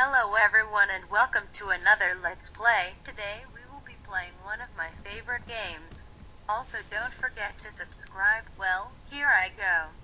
Hello everyone and welcome to another Let's Play. Today we will be playing one of my favorite games. Also don't forget to subscribe. Well, here I go.